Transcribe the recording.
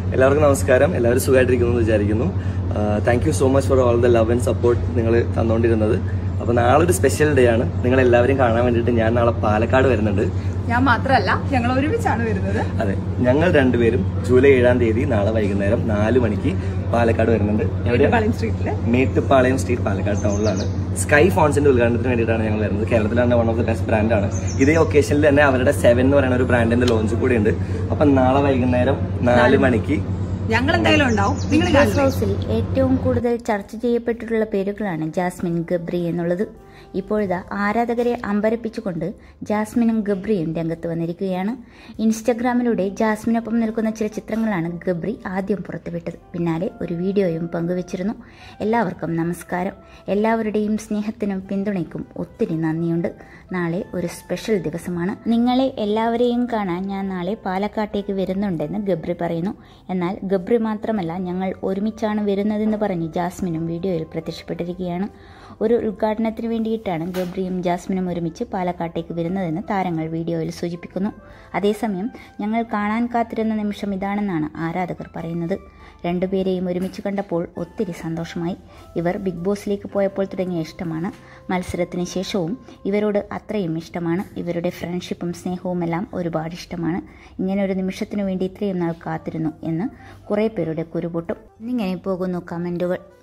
എല്ലാവർക്കും നമസ്കാരം. എല്ലാവരും സുഖമായിട്ടിരിക്കുന്നു എന്ന് വിചാരിക്കുന്നു. Thank you so much for all the love and support നിങ്ങൾ തന്നുകൊണ്ടിരുന്നത്. അപ്പോൾ നാളെ ഒരു സ്പെഷ്യൽ ഡേ ആണ്. നിങ്ങൾ എല്ലാവരും കാണാൻ വേണ്ടിയിട്ട് ഞാൻ നാളെ പാലക്കാട് വരുന്നുണ്ട്. ഞാൻ മാത്രമല്ല, ഞങ്ങൾ ഒരുമിച്ചാണ് വരുന്നത്. അതെ, ഞങ്ങൾ രണ്ടുപേരും ജൂലൈ 7-ാം തീയതി നാളെ വൈകുന്നേരം 4 മണിക്ക് പാലക്കാട് വരുന്നുണ്ട്. മേട്ടുപ്പാളയം സ്ട്രീറ്റ് പാലക്കാട് ടൗണിലാണ്. സ്കൈ ഫോൺസിന്റെ ഉദ്ഘാടനത്തിന് വേണ്ടിയിട്ടാണ് ഞങ്ങൾ വരുന്നത്. കേരളത്തിലാണ് വൺ ഓഫ് ദ ബെസ്റ്റ് ബ്രാൻഡാണ്. ഇതേ ഒക്കേഷനിൽ തന്നെ അവരുടെ 7 എന്ന് പറയുന്ന ഒരു ബ്രാൻഡിന്റെ ലോഞ്ച് കൂടി ഉണ്ട്. അപ്പം നാളെ വൈകുന്നേരം 4 മണിക്ക് ഞങ്ങൾ എന്തായാലും ഉണ്ടാവും. ബിഗ് ബോസ് ഹൗസിൽ ഏറ്റവും കൂടുതൽ ചർച്ച ചെയ്യപ്പെട്ടിട്ടുള്ള പേരുകളാണ് ജാസ്മിൻ, ഗബ്രി എന്നുള്ളത്. ഇപ്പോഴിതാ ആരാധകരെ അമ്പരപ്പിച്ചുകൊണ്ട് ജാസ്മിനും ഗബ്രിയും രംഗത്ത് വന്നിരിക്കുകയാണ്. ഇൻസ്റ്റഗ്രാമിലൂടെ ജാസ്മിനൊപ്പം നിൽക്കുന്ന ചില ചിത്രങ്ങളാണ് ഗബ്രി ആദ്യം പുറത്തുവിട്ടത്. പിന്നാലെ ഒരു വീഡിയോയും പങ്കുവച്ചിരുന്നു. എല്ലാവർക്കും നമസ്കാരം. എല്ലാവരുടെയും സ്നേഹത്തിനും പിന്തുണയ്ക്കും ഒത്തിരി നന്ദിയുണ്ട്. നാളെ ഒരു സ്പെഷ്യൽ ദിവസമാണ്. നിങ്ങളെ എല്ലാവരെയും കാണാൻ ഞാൻ നാളെ പാലക്കാട്ടേക്ക് വരുന്നുണ്ടെന്ന് ഗബ്രി പറയുന്നു. എന്നാൽ ഗബ്രി മാത്രമല്ല, ഞങ്ങൾ ഒരുമിച്ചാണ് വരുന്നതെന്ന് പറഞ്ഞ് ജാസ്മിനും വീഡിയോയിൽ പ്രത്യക്ഷപ്പെട്ടിരിക്കുകയാണ്. ഒരു ഉദ്ഘാടനത്തിന് വേണ്ടിയിട്ടാണ് ഗബ്രിയും ജാസ്മിനും ഒരുമിച്ച് പാലക്കാട്ടേക്ക് വരുന്നതെന്ന് താരങ്ങൾ വീഡിയോയിൽ സൂചിപ്പിക്കുന്നു. അതേസമയം ഞങ്ങൾ കാണാൻ കാത്തിരുന്ന നിമിഷം ഇതാണെന്നാണ് ആരാധകർ പറയുന്നത്. രണ്ടുപേരെയും ഒരുമിച്ച് കണ്ടപ്പോൾ ഒത്തിരി സന്തോഷമായി. ഇവർ ബിഗ് ബോസിലേക്ക് പോയപ്പോൾ തുടങ്ങിയ ഇഷ്ടമാണ്. മത്സരത്തിന് ശേഷവും ഇവരോട് അത്രയും ഇഷ്ടമാണ്. ഇവരുടെ ഫ്രണ്ട്ഷിപ്പും സ്നേഹവും എല്ലാം ഒരുപാട് ഇഷ്ടമാണ്. ഇങ്ങനെ ഒരു നിമിഷത്തിനു വേണ്ടി ഇത്രയും നാൾ കാത്തിരുന്നു എന്ന് കുറേ പേരുടെ കുരുപൊട്ടും. ഇങ്ങനെ പോകുന്നു കമൻറ്റുകൾ.